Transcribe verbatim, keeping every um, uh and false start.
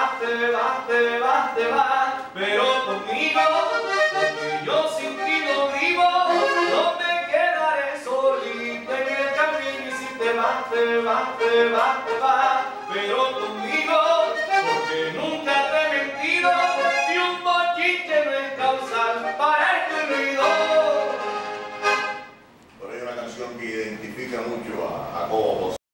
vas, te vas, te vas, te vas, pero conmigo, porque yo sin ti no vivo, no me quedaré solito en el camino y si te vas, te vas, te vas, te vas, pero conmigo, porque nunca te he mentido y un bochinche no es causal para este ruido. Pero hay una canción que identifica mucho a, a Cobo José.